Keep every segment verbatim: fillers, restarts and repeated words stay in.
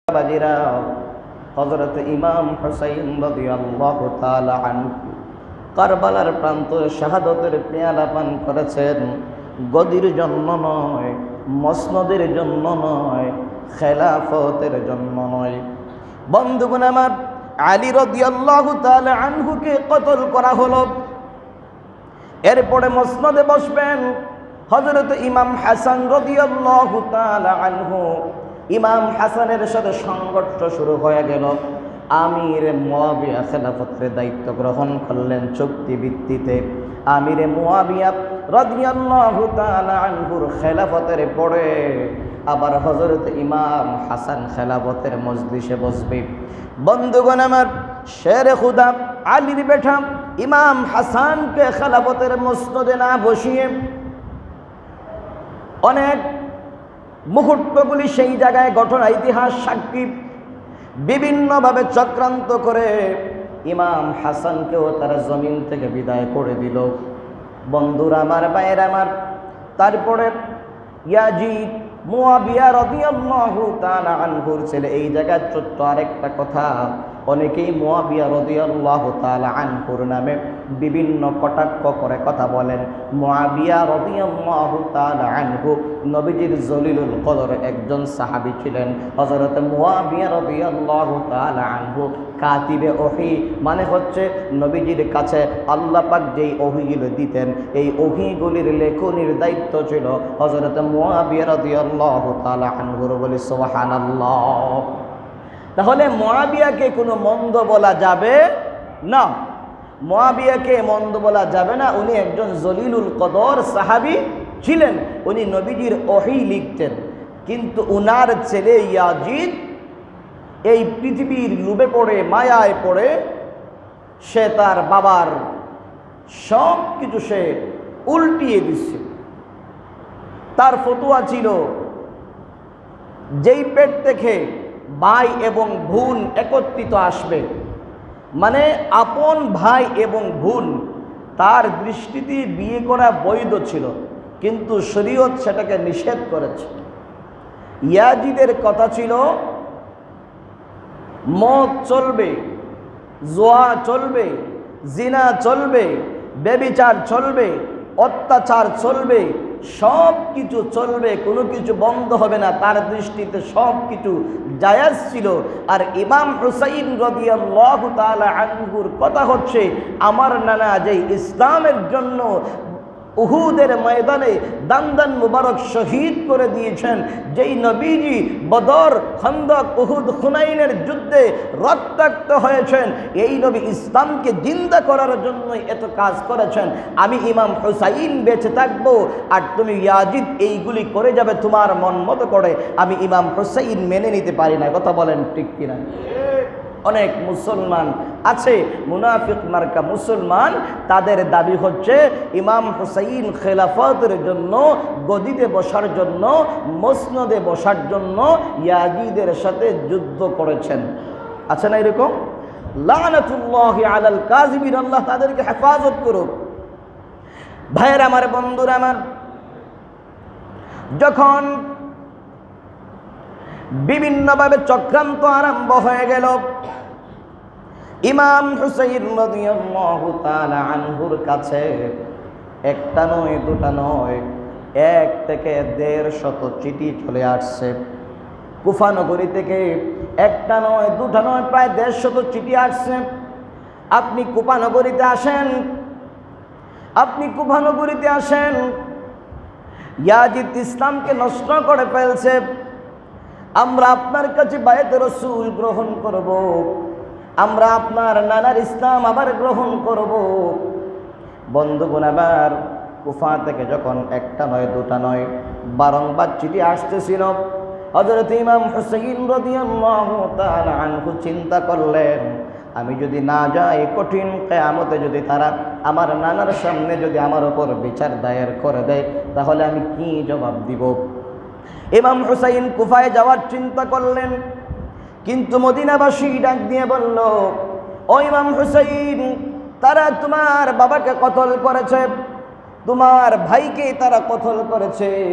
বাজিরা, হযরত ইমাম হুসাইন রাদিয়াল্লাহু তাআলা আনহু কারবালার প্রান্তরে শাহাদাতের পেয়ালা পান করেছেন। গদির জন্য নয়, মসনদের জন্য নয়, খেলাফতের জন্য নয়। বন্ধুগণ আমার, আলী রাদিয়াল্লাহু তাআলা আনহুকে কতল করা হলো। এরপরে মসনদে বসবেন হযরত ইমাম হাসান রাদিয়াল্লাহু তাআলা আনহু। ইমাম হাসানের সাথে সংঘর্ষ শুরু হয়ে গেল। আমির মুয়াবিয়া খেলাফতের দায়িত্ব গ্রহণ করলেন চুক্তি ভিত্তিতে। আমিরে মুয়াবিয়া রাদিয়াল্লাহু তাআলা আনহুর খেলাফতের পরে আবার হযরত ইমাম হাসান খেলাফতের মজলিসে বসবে। বন্ধুগণ আমার, শেরে খুদা আলীর বেটা ইমাম হাসানকে খেলাফতের মসনদে না বসিয়ে অনেক মুহূর্তগুলি সেই জায়গায় ঘটনা ইতিহাস সাক্ষী, বিভিন্নভাবে চক্রান্ত করে ইমাম হাসানকেও তারা জমিন থেকে বিদায় করে দিল। বন্ধুরা আমার, ভাইয়েরা আমার, তারপরে ইয়াজিদ মুয়াবিয়া রাদিয়াল্লাহু তাআলা আনহুর ছেলে। এই জায়গায় ছোট্ট আরেকটা কথা, অনেকেই মুয়াবিয়া রাদিয়াল্লাহু তাআলা আনহুর নামে বিভিন্ন কটাক্ষ করে কথা বলেন। মুয়াবিয়া রাদিয়াল্লাহু তাআলা আনহু নবীজির জলিলুল কদর একজন সাহাবী ছিলেন। হযরত মুয়াবিয়া রাদিয়াল্লাহু তাআলা আনহু কাতিবে ওহী, মানে হচ্ছে নবীজির কাছে আল্লাহ পাক যেই ওহীগুলো দিতেন, এই ওহীগুলির লেখনির দায়িত্ব ছিল হযরত মুয়াবিয়া রাদিয়াল্লাহু তাআলা আনহুর। বলি সুবহানাল্লাহ। তাহলে মুয়াবিয়াকে কোনো মন্দ বলা যাবে না, মুয়াবিয়াকে মন্দ বলা যাবে না। উনি একজন জলিলুল কদর সাহাবী ছিলেন, উনি নবীজির ওহী লিখতেন। কিন্তু উনার ছেলে ইয়াজিদ এই পৃথিবীর লোভে পড়ে, মায়ায় পড়ে সে তার বাবার সব কিছু সে উল্টিয়ে দিচ্ছে। তার ফতোয়া ছিল যেই পেট থেকে ভাই এবং বোন একত্রিত আসবে, মানে আপন ভাই এবং বোন, তার দৃষ্টিতে বিয়ে করা বৈধ ছিল, কিন্তু শরীয়ত সেটাকে নিষেধ করেছে। ইয়াজিদের কথা ছিল মদ চলবে, জুয়া চলবে, জিনা চলবে, ব্যভিচার চলবে, অত্যাচার চলবে, সব কিছু চলবে, কোনো কিছু বন্ধ হবে না। তার দৃষ্টিতে সব কিছু জায়েজ ছিল। আর ইমাম হুসাইন রাদিয়াল্লাহু তাআলা আনহুর কথা হচ্ছে, আমার নানা যে ইসলামের জন্য উহুদের ময়দানে দান দান মুবারক শহীদ করে দিয়েছেন, যেই নবীজি বদর, খন্দক, উহুদ, হুনাইনের যুদ্ধে রক্তাক্ত হয়েছেন, এই নবী ইসলামকে জিন্দা করার জন্যই এত কাজ করেছেন। আমি ইমাম হুসাইন বেঁচে থাকবো আর তুমি ইয়াজিদ এইগুলি করে যাবে তোমার মন মতো করে, আমি ইমাম হুসাইন মেনে নিতে পারি না। কথা বলেন ঠিক কিনা? অনেক মুসলমান আছে, মুনাফিক মার্কা মুসলমান, তাদের দাবি হচ্ছে ইমাম হুসাইন খেলাফতের জন্য, গদিতে বসার জন্য, মসনদে বসার জন্য ইয়াজিদের সাথে যুদ্ধ করেছেন। আছে না এরকম? লানাতুল্লাহি আলাল কাযিবিন, আল্লাহ তাদেরকে হেফাজত করুক। ভাইয়ের আমার, বন্ধুরা আমার, যখন বিভিন্নভাবে চক্রান্ত আরম্ভ হয়ে গেল, ইমাম হুসাইন রাদিয়াল্লাহু তাআলা আনহুর কাছে একটা নয়, দুটা নয়, এক থেকে দেড় শত চিঠি চলে আসছে। কুফা নগরী থেকে একটা নয়, দুটা নয়, প্রায় দেড় শত চিঠি আসছে। আপনি কুফা নগরীতে আসেন, আপনি কুফা নগরীতে আসেন, ইয়াজিদ ইসলামকে নষ্ট করে ফেলছে, আমরা আপনার কাছে বায়াতে রাসূল গ্রহণ করব, আমরা আপনার নানার ইসলাম আবার গ্রহণ করব। বন্ধুগণ আবার, কুফা থেকে যখন একটা নয়, দুটা নয়, বারংবার চিঠি আসতেছিল, হযরত ইমাম হুসাইন রাদিয়াল্লাহু তাআলা আনহু চিন্তা করলেন, আমি যদি না যাই, কঠিন কিয়ামতে যদি তারা আমার নানার সামনে যদি আমার উপর বিচার দায়ের করে দেয়, তাহলে আমি কি জবাব দিব? ইমাম হুসাইন কুফায় যাওয়ার চিন্তা করলেন, কিন্তু মদিনাবাসী ডাক দিয়ে বলল, ও ইমাম হুসাইন, তারা তোমার বাবাকে কতল করেছে, তোমার ভাইকে তারা কতল করেছে,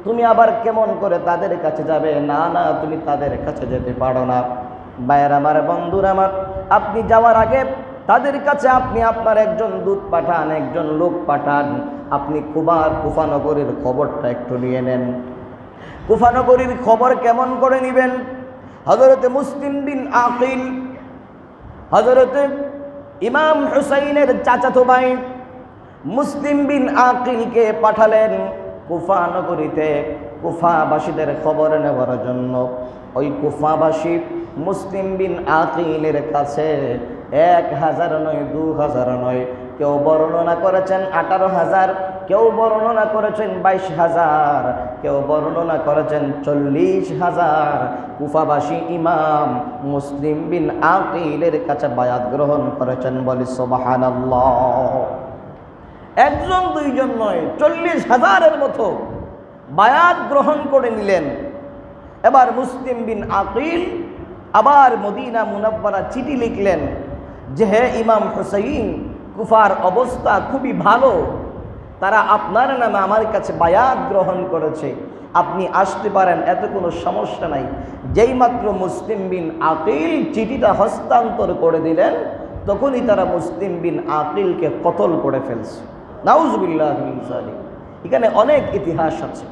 তুমি আবার কেমন করে তাদের কাছে যাবে? না না, তুমি তাদের কাছে যেতে পারো না। ভাইয়ের আমার, বন্ধুরা আমার, আপনি যাওয়ার আগে তাদের কাছে আপনি আপনার একজন দূত পাঠান, একজন লোক পাঠান। আপনি কুবার কুফা নগরীর খবরটা একটু নিয়ে নেন। কুফা নগরীর খবর কেমন করে নেবেন? হযরতে মুসলিম বিন আকিল, হযরতে ইমাম হুসাইনের চাচাতো ভাই মুসলিম বিন আকিলকে পাঠালেন কুফা নগরীতে কুফাবাসীদের খবর নেওয়ার জন্য। ওই কুফাবাসী মুসলিম বিন আকিলের কাছে এক হাজার নয়, দু হাজার নয়, কেউ বর্ণনা করেছেন আঠারো হাজার, কেউ বর্ণনা করেছেন বাইশ হাজার, কেউ বর্ণনা করেছেন চল্লিশ হাজার কুফাবাসী ইমাম মুসলিম বিন আকিলের কাছে বায়াত গ্রহণ করেছেন। বলি সুবহানাল্লাহ। একজন দুইজন নয়, চল্লিশ হাজারের মতো বায়াত গ্রহণ করে নিলেন। এবার মুসলিম বিন আকিল আবার মদিনা মুনাব্বারা চিঠি লিখলেন যে হে ইমাম হুসাইন, কুফার অবস্থা খুবই ভালো, তারা আপনার নামে আমার কাছে বায়াত গ্রহণ করেছে, আপনি আসতে পারেন, এত কোনো সমস্যা নাই। যেই মাত্র মুসলিম বিন আকিল চিঠিটা হস্তান্তর করে দিলেন, তখনই তারা মুসলিম বিন আকিলকে কতল করে ফেলছে। নাউজুবিল্লাহ মিন যালিক। এখানে অনেক ইতিহাস আছে।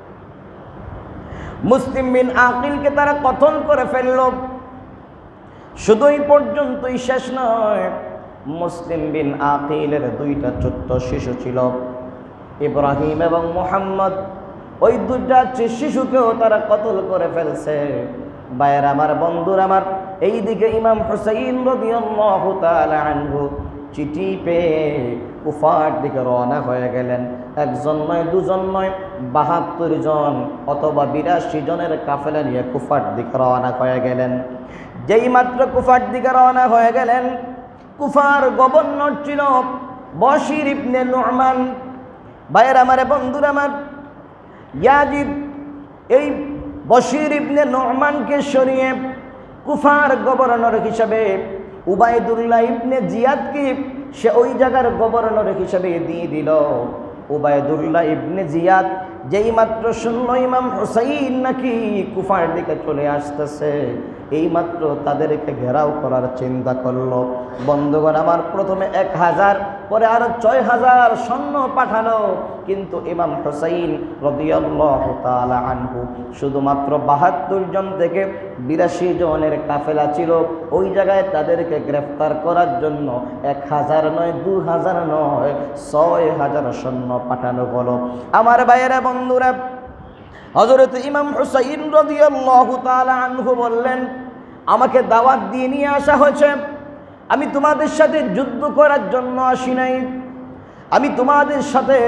মুসলিম বিন আকিলকে তারা কতল করে ফেলল। শুধুই পর্যন্তই শেষ নয়, মুসলিম বিন আকিলের দুইটা ছোট্ট শিশু ছিল, ইব্রাহিম এবং মুহাম্মদ। ওই দুইটা শিশুকেও তারা কতল করে ফেলছে। ভাইয়ের আমার, বন্ধুর আমার, এইদিকে ইমাম হুসাইন রাদিয়াল্লাহু তাআলা আনহু চিঠি পেয়ে কুফার দিকে রওনা হয়ে গেলেন। একজন নয়, দুজন নয়, বাহাত্তর জন অথবা বিরাশি জনের কাফেলা নিয়ে কুফার দিকে রওনা হয়ে গেলেন। যেই মাত্র কুফার দিকে রওনা হয়ে গেলেন, কুফার গভর্নর ছিল বশির ইবনে নু'মান। ভাইয়ের আমার, বন্ধুর আমার, ইয়াজিদ এই বশির ইবনে নু'মানকে সরিয়ে কুফার গভর্নর হিসাবে উবাইদুল্লাহ ইবনে জিয়াদকে সে ওই জায়গার গভর্নর হিসাবে দিয়ে দিল। উবাইদুল্লাহ ইবনে জিয়াদ যেই মাত্র শুনল ইমাম হুসাইন নাকি কুফার দিকে চলে আসতেছে, এই মাত্র তাদেরকে ঘেরাও করার চিন্তা করলো। বন্ধুগণ আমার, প্রথমে এক হাজার, পরে আরো ছয় হাজার সৈন্য পাঠালো, কিন্তু ইমাম হুসাইন রাদিয়াল্লাহু তাআলা আনহু শুধুমাত্র বাহাত্তর জন থেকে বিরাশি জনের কাফেলা ছিল। ওই জায়গায় তাদেরকে গ্রেফতার করার জন্য এক হাজার নয়, দু হাজার নয়, ছয় হাজার সৈন্য পাঠানো হলো। আমার ভাইয়েরা, বন্ধুরা, হযরত ইমাম হুসাইন রাদিয়াল্লাহু তাআলা আনহু বললেন, আমাকে দাওয়াত দিয়ে নিয়ে আসা হয়েছে, আমি তোমাদের সাথে যুদ্ধ করার জন্য আসি নাই, আমি তোমাদের সাথে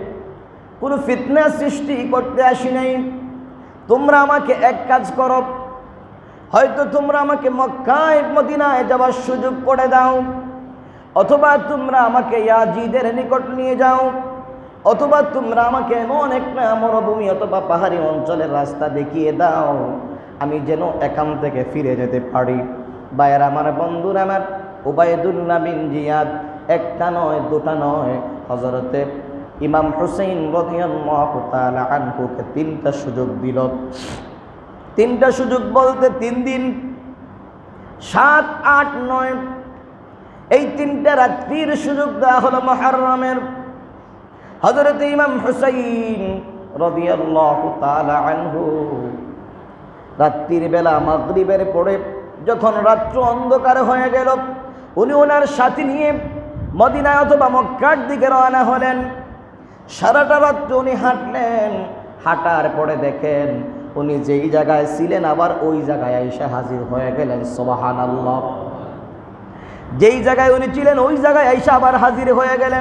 কোনো ফিতনা সৃষ্টি করতে আসি নাই। তোমরা আমাকে এক কাজ করো, হয়তো তোমরা আমাকে মক্কায় মদিনায় যাওয়ার সুযোগ করে দাও, অথবা তোমরা আমাকে ইয়াজিদের নিকট নিয়ে যাও, অথবা তোমরা আমাকে এমন একটা মরুভূমি অথবা পাহাড়ি অঞ্চলের রাস্তা দেখিয়ে দাও, আমি যেন এখান থেকে ফিরে যেতে পারি। ভাইয়ের আমার, বন্ধুরা আমার, উবাইদুল্লাহ বিন জিয়াদ একটা নয়, দুটা নয়, হযরতে ইমাম হুসাইন রাদিয়াল্লাহু তাআলা আনহুকে তিনটা সুযোগ দিল। তিনটা সুযোগ বলতে তিন দিন, সাত, আট, নয়, এই তিনটা রাত্রির সুযোগ দেওয়া হলো মুহররমের। হযরত ইমাম হুসাইন রাদিয়াল্লাহু তাআলা আনহু রাত্রির বেলা মাগরিবের পরে যখন রাত্র অন্ধকার হয়ে গেল, উনি ওনার সাথী নিয়ে মদিনা অথবা মক্কার দিকে রওনা হলেন। সারাটা রাত্র উনি হাঁটলেন, হাঁটার পরে দেখেন উনি যেই জায়গায় ছিলেন আবার ওই জায়গায় এসে হাজির হয়ে গেলেন। সুবহানাল্লাহ। যেই জায়গায় উনি ছিলেন ওই জায়গায় এসে আবার হাজির হয়ে গেলেন।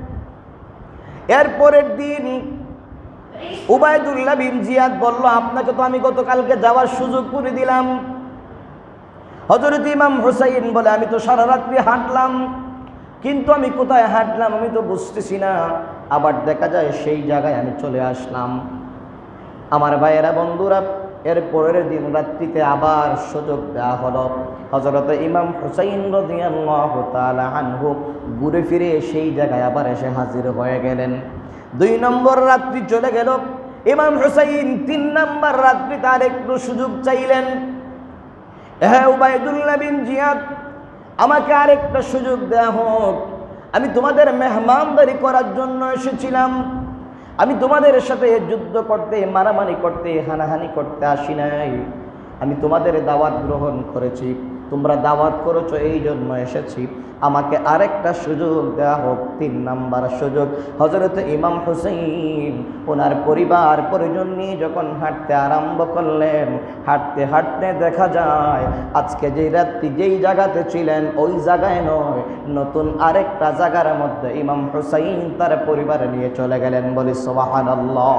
এরপরের দিন উবাইদুল্লাহ বিন জিয়াদ বলল, আপনাকে তো আমি গতকালকে যাওয়ার সুযোগ করে দিলাম। হযরত ইমাম হুসাইন বলে, আমি তো সারা রাত্রি হাঁটলাম, কিন্তু আমি কোথায় হাঁটলাম আমি তো বুঝতেছি না। আবার দেখা যায় সেই জায়গায় আমি চলে আসলাম। আমার ভাইয়েরা, বন্ধুরা, এর পরের দিন রাত্রিতে আবার সুযোগ দেওয়া হলো। হযরত ইমাম হুসাইন রাদিয়াল্লাহু তাআলা আনহু ঘুরে ফিরে সেই জায়গায় আবার এসে হাজির হয়ে গেলেন। দুই নম্বর রাত্রি চলে গেল। ইমাম হুসাইন তিন নাম্বার রাত্রি তার একটু সুযোগ চাইলেন, হ্যাঁ উবাইদুল্লাহ বিন জিয়াদ, আমাকে আরেকটা সুযোগ দেয়া হোক, আমি তোমাদের মেহমানদারি করার জন্য এসেছিলাম, আমি তোমাদের সাথে যুদ্ধ করতে, মারামারি করতে, হানাহানি করতে আসি নাই, আমি তোমাদের দাওয়াত গ্রহণ করেছি, তোমরা দাওয়াত করেছো এই জন্য এসেছি, আমাকে আরেকটা সুযোগ দেওয়া হোক। তিন নাম্বার সুযোগ, হযরত ইমাম হুসাইন ওনার পরিবার পরিজন নিয়ে যখন হাঁটতে আরম্ভ করলেন, হাঁটতে হাঁটতে দেখা যায় আজকে যেই রাত্রি যেই জায়গাতে ছিলেন ওই জায়গায় নয়, নতুন আরেকটা জায়গার মধ্যে ইমাম হুসাইন তার পরিবার নিয়ে চলে গেলেন। বলি সুবহানাল্লাহ।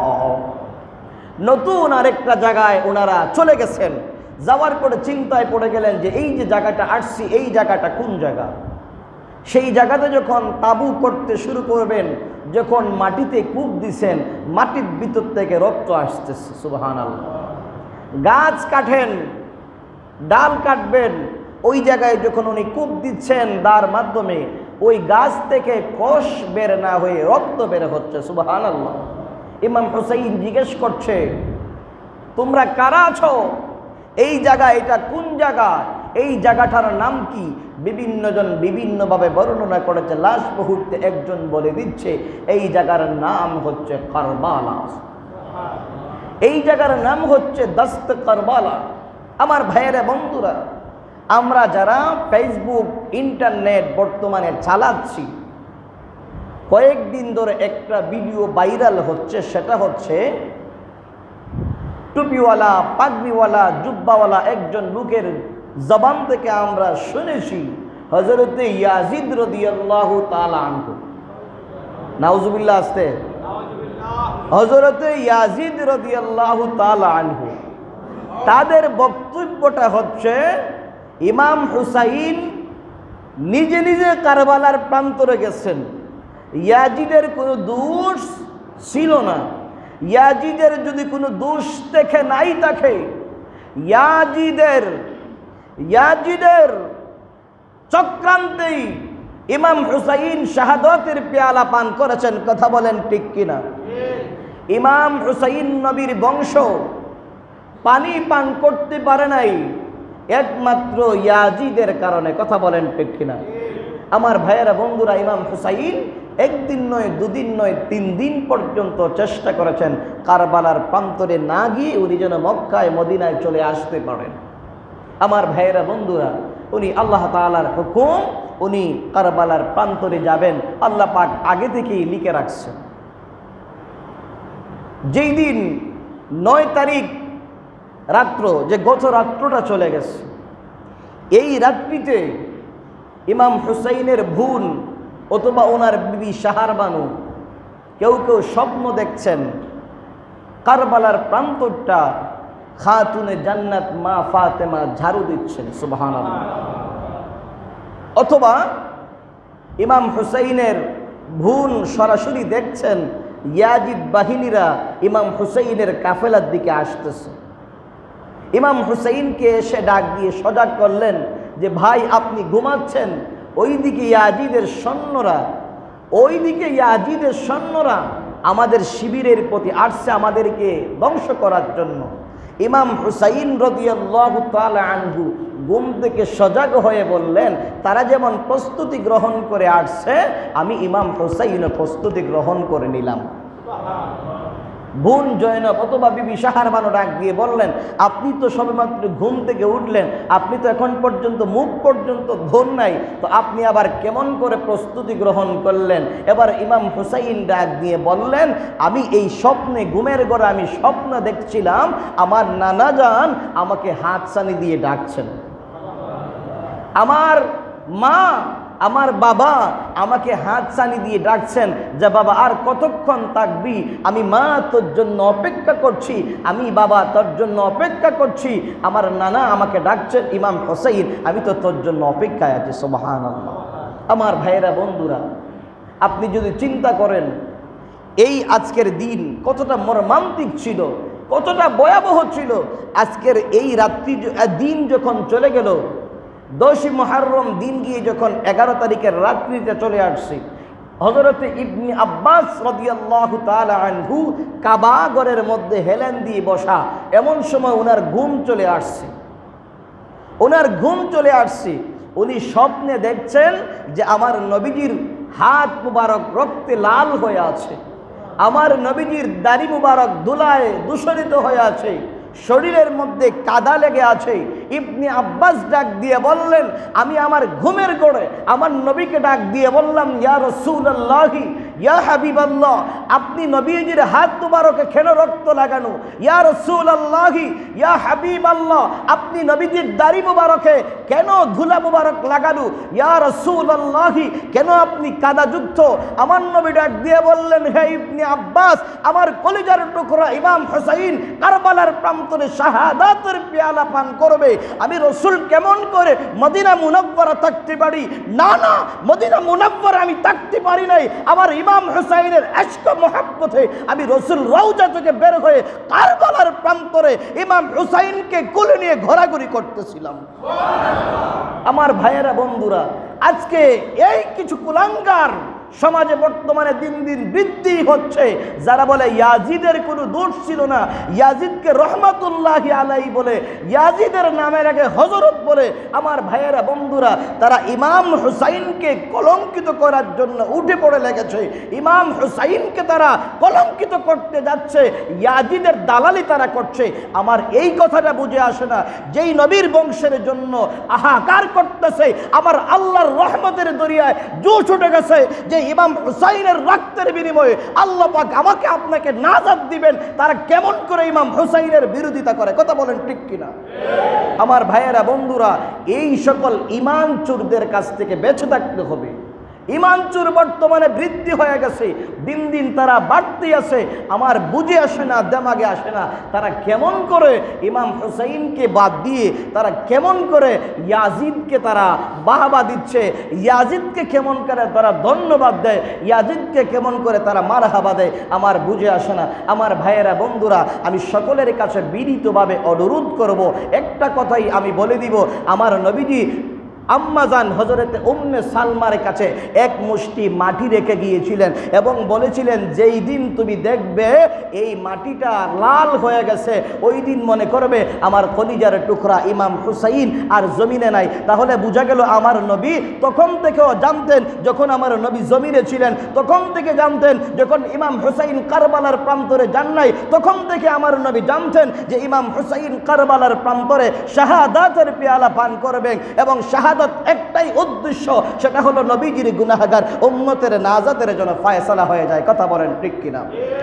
নতুন আরেকটা জায়গায় ওনারা চলে গেছেন। যাওয়ার পরে চিন্তায় পড়ে গেলেন যে এই যে জায়গাটা আসছি এই জায়গাটা কোন জায়গা। সেই জায়গাতে যখন তাবু করতে শুরু করবেন, যখন মাটিতে কূপ দিছেন, মাটির ভিতর থেকে রক্ত আসতেছে। সুবহানাল্লাহ। গাছ কাটেন, ডাল কাটবেন, ওই জায়গায় যখন উনি কূপ দিচ্ছেন দার মাধ্যমে, ওই গাছ থেকে কোষ বের না হয়ে রক্ত বের হচ্ছে। সুবহানাল্লাহ। ইমাম হুসাইন জিজ্ঞেস করছে, তোমরা কারা আছো? এই জায়গা, এটা কোন জায়গা? এই জায়গাটার নাম কি? বিভিন্ন জন বিভিন্নভাবে বর্ণনা করেছে। লাশ মুহূর্তে একজন বলে দিচ্ছে এই জায়গার নাম হচ্ছে কারবালা, এই জায়গার নাম হচ্ছে দস্ত কারবালা। আমার ভাইয়েরা বন্ধুরা, আমরা যারা ফেসবুক ইন্টারনেট বর্তমানে চালাচ্ছি, কয়েকদিন ধরে একটা ভিডিও ভাইরাল হচ্ছে, সেটা হচ্ছে টুপিওয়ালা, পাগড়িওয়ালা, জুব্বাওয়ালা একজন লোকের জবান থেকে আমরা শুনেছি হযরত ইয়াজিদ রাদিয়াল্লাহু তাআলা আনহু, নাউজুবিল্লাহ, আস্তে, হযরত ইয়াজিদ রাদিয়াল্লাহু তাআলা আনহু, তাদের বক্তব্যটা হচ্ছে ইমাম হুসাইন নিজে নিজে কারবালার প্রান্তরে গেছেন, ইয়াজিদের কোনো দোষ ছিল না, ইয়াজিদের যদি কোনো দোষ দেখে নাই থাকে, ইয়াজিদের ইয়াজিদের চক্রান্তেই ইমাম হুসাইন শাহাদাতের পেয়ালা পান করেছেন। কথা বলেন ঠিক কিনা? ইমাম হুসাইন নবীর বংশ পানি পান করতে পারে নাই একমাত্র ইয়াজিদের কারণে। কথা বলেন ঠিক কিনা? আমার ভাইয়েরা বন্ধুরা, ইমাম হুসাইন একদিন নয়, দুদিন নয়, তিন দিন পর্যন্ত চেষ্টা করেছেন কারবালার প্রান্তরে না গিয়ে উনি যেন মক্কায় মদিনায় চলে আসতে পারেন। আমার ভাইয়েরা বন্ধুরা, উনি আল্লাহ তাআলার হুকুম, উনি কারবালার প্রান্তরে যাবেন, আল্লাহ পাক আগে থেকেই লিখে রাখছেন। যেই দিন নয় তারিখ রাত্র, যে গত রাত্রটা চলে গেছে, এই রাত্রিতে ইমাম হুসাইনের বোন অথবা ওনার বিবি শাহার বানু কেউ কেউ স্বপ্ন দেখছেন কারবালার প্রান্তরটা খাতুনে জান্নাত মা ফাতেমা ঝাড়ু দিচ্ছেন। সুবহানাল্লাহ। অথবা ইমাম হুসাইনের বোন সরাসরি দেখছেন ইয়াজিদ বাহিনীরা ইমাম হুসাইনের কাফেলার দিকে আসতেছে। ইমাম হুসাইনকে এসে ডাক দিয়ে সজাগ করলেন যে ভাই, আপনি ঘুমাচ্ছেন, ওইদিকে ইয়াজিদের সৈন্যরা, ওইদিকে ইয়াজিদের সৈন্যরা আমাদের শিবিরের প্রতি আসছে আমাদেরকে ধ্বংস করার জন্য। ইমাম হুসাইন রাদিয়াল্লাহু তাআলা আনহু ঘুম থেকে সজাগ হয়ে বললেন, তারা যেমন প্রস্তুতি গ্রহণ করে আসছে, আমি ইমাম হুসাইনও প্রস্তুতি গ্রহণ করে নিলাম। বোন জয়নব অথবা বিবি শাহার বানু ডাক দিয়ে বললেন, আপনি তো সবেমাত্র ঘুম থেকে উঠলেন, আপনি তো এখন পর্যন্ত মুখ পর্যন্ত ধোন নাই, তো আপনি আবার কেমন করে প্রস্তুতি গ্রহণ করলেন? এবার ইমাম হুসাইন ডাক দিয়ে বললেন, আমি এই স্বপ্নে, ঘুমের ঘরে আমি স্বপ্ন দেখছিলাম আমার নানা জান আমাকে হাতছানি দিয়ে ডাকছেন, আমার মা, আমার বাবা আমাকে হাতছানি দিয়ে ডাকছেন যে বাবা আর কতক্ষণ থাকবি, আমি মা তোর জন্য অপেক্ষা করছি, আমি বাবা তোর জন্য অপেক্ষা করছি, আমার নানা আমাকে ডাকছেন ইমাম হুসাইন, আমি তো তোর জন্য অপেক্ষায় আছি। সুবহানাল্লাহ। আমার ভাইয়েরা বন্ধুরা, আপনি যদি চিন্তা করেন এই আজকের দিন কতটা মর্মান্তিক ছিল, কতটা ভয়াবহ ছিল। আজকের এই রাত্রি দিন যখন চলে গেল, দশই মুহররম দিন গিয়ে যখন এগারো তারিখের রাত্রিতে চলে আসছি, হযরত ইবনে আব্বাস রাদিয়াল্লাহু তাআলা আনহু কাবা ঘরের মধ্যে হেলেন দিয়ে বসা, এমন সময় ওনার ঘুম চলে আসছে ওনার ঘুম চলে আসছে উনি স্বপ্নে দেখছেন যে আমার নবীজির হাত মুবারক রক্তে লাল হয়ে আছে, আমার নবীজির দাড়ি মুবারক ধুলায় দূষিত হয়ে আছে, শরীরের মধ্যে কাদা লেগে আছে। ইবনে আব্বাস ডাক দিয়ে বললেন, আমি আমার ঘুমের ঘোরে আমার নবীকে ডাক দিয়ে বললাম, ইয়া রাসূলুল্লাহি ইয়া হাবিবাল্লাহ, আপনি নবীজির হাত মুবারকে কেন রক্ত লাগানো? ইয়া রাসূলুল্লাহি ইয়া হাবিবাল্লাহ, আপনি নবীজির দাড়ি মুবারকে কেন ধুলা মুবারক লাগানো? ইয়া রাসূলুল্লাহি, কেন আপনি কাদাযুক্ত? আমার নবী ডাক দিয়ে বললেন, হে ইবনে আব্বাস, আমার কলিজার টুকরা ইমাম হুসাইন কারবালার প্রান্তরে শাহাদাতের পেয়ালা পান করবে, আমি রাসূল কেমন করে মদিনা মুনাওয়ারা থাকতে পারি? না না, মদিনা মুনাওয়ারা আমি থাকতে পারি নাই, আমার ইমাম হুসাইনের ইশক মুহাব্বতে আমি রাসূল রওজা থেকে বের হয়ে কারবালার প্রান্তরে ইমাম হুসাইনকে কোলে নিয়ে ঘোরাঘুরি করতেছিলাম। আমার ভাইয়েরা বন্ধুরা, আজকে এই কিছু কুলাঙ্গার সমাজে বর্তমানে দিন দিন বৃদ্ধি হচ্ছে, যারা বলে ইয়াজিদের কোনো দোষ ছিল না, ইয়াজিদকে রহমাতুল্লাহি আলাইহি বলে, ইয়াজিদের নামের আগে হযরত বলে। আমার ভাইয়েরা বন্ধুরা, তারা ইমাম হুসাইনকে কলঙ্কিত করার জন্য উঠে পড়ে লেগেছে, ইমাম হুসাইনকে তারা কলঙ্কিত করতে যাচ্ছে, ইয়াজিদের দালালি তারা করছে। আমার এই কথাটা বুঝে আসে না, যেই নবীর বংশের জন্য হাহাকার করতেছে, আমার আল্লাহর রহমতের দরিয়ায় জোশ উঠে গেছে যে ইমাম হুসাইনের রক্তের বিনিময়ে আল্লাহ পাক আমাকে আপনাকে নাজাত দিবেন, তারা কেমন করে ইমাম হুসাইনের বিরোধিতা করে? কথা বলেন ঠিক কিনা? আমার ভাইয়েরা বন্ধুরা, এই সকল ঈমান চোরদের কাছ থেকে বেঁচে থাকতে হবে। ঈমান চোর বর্তমানে বৃদ্ধি হয়ে গেছে, দিন দিন তারা বাড়তে আছে। আমার বুঝে আসে না, দেমাগে আসে না, তারা কেমন করে ইমাম হুসাইনকে বাদ দিয়ে তারা কেমন করে ইয়াজিদকে তারা বাহবা দিচ্ছে, ইয়াজিদকে কেমন করে তারা ধন্যবাদ দেয়, ইয়াজিদকে কেমন করে তারা মারহাবা দেয়, আমার বুঝে আসে না। আমার ভাইয়েরা বন্ধুরা, আমি সকলের কাছে বিনীতভাবে অনুরোধ করব, একটা কথাই আমি বলে দিব, আমার নবীজি আম্মাজান হযরতে উম্মে সালমার কাছে এক মুষ্টি মাটি রেখে গিয়েছিলেন এবং বলেছিলেন, যেই দিন তুমি দেখবে এই মাটিটা লাল হয়ে গেছে, ওই দিন মনে করবে আমার কলিজার টুকরা ইমাম হুসাইন আর জমিনে নাই। তাহলে বোঝা গেল আমার নবী তখন থেকেও জানতেন, যখন আমার নবী জমিনে ছিলেন তখন থেকে জানতেন, যখন ইমাম হুসাইন কারবালার প্রান্তরে যান নাই তখন থেকে আমার নবী জানতেন যে ইমাম হুসাইন কারবালার প্রান্তরে শাহাদাতের পেয়ালা পান করবেন এবং শাহাদাত একটাই উদ্দেশ্য, সেটা হলো নবীজির গুনাহগার উম্মতের নাজাতের জন্য ফয়সালা হয়ে যায়। কথা বলেন ঠিক কিনা?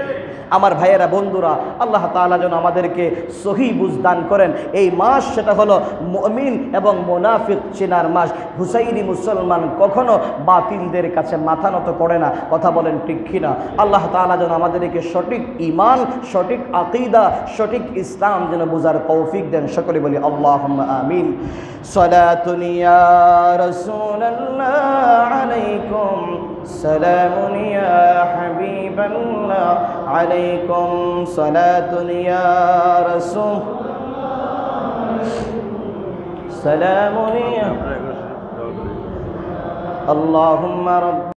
আমার ভাইয়েরা বন্ধুরা, আল্লাহ তাআলা যেন আমাদেরকে সহি বুঝদান করেন। এই মাস সেটা হলো মুমিন এবং মুনাফিক চেনার মাস। হুসাইনি মুসলমান কখনো বাতিলদের কাছে মাথা নত করে না। কথা বলেন ঠিক কিনা? আল্লাহ তাআলা যেন আমাদেরকে সঠিক ঈমান, সঠিক আকীদা, সঠিক ইসলাম যেন বুঝার তৌফিক দেন। সকলে বলি আল্লাহুম্মা আমিন। সালাতুন ইয়া রাসূলুল্লাহ আলাইকুম সালামুন ইয়া হাবিবাল্লাহ আলাইকুম সালাতুন ইয়া রাসূল সালামুন ইয়া আল্লাহুম্মা রাব্ব